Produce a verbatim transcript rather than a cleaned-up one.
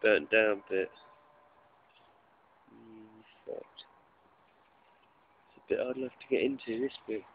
burnt down bit. Mm, fucked. It's a bit hard enough to get into this bit.